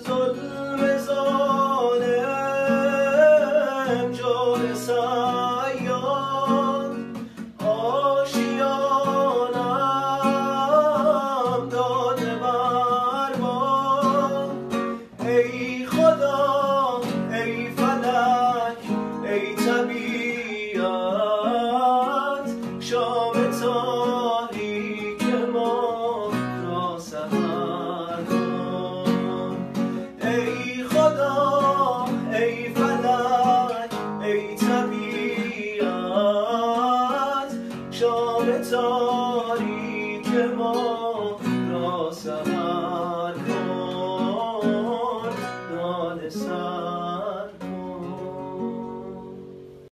ظلم ظالم جور صیاد آشیانم داده بر باد. ای خدا ای فلک ای طبیعت شام تاریک ما را سحر کن. ای خدا ای فلک ای طبیعت شام تاریک